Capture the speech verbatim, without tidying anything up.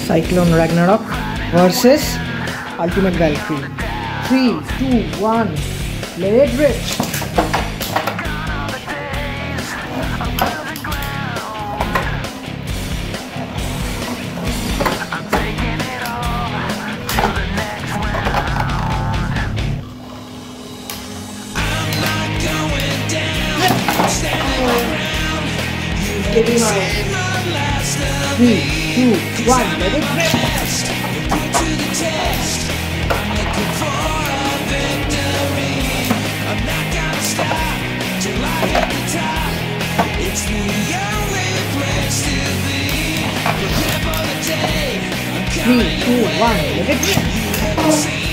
Cyclone Ragnarok versus Ultimate Valkyrie. three, two, one, let it rip! Getting out. Three, two, one, let it rip! Three, two, one, let it rip!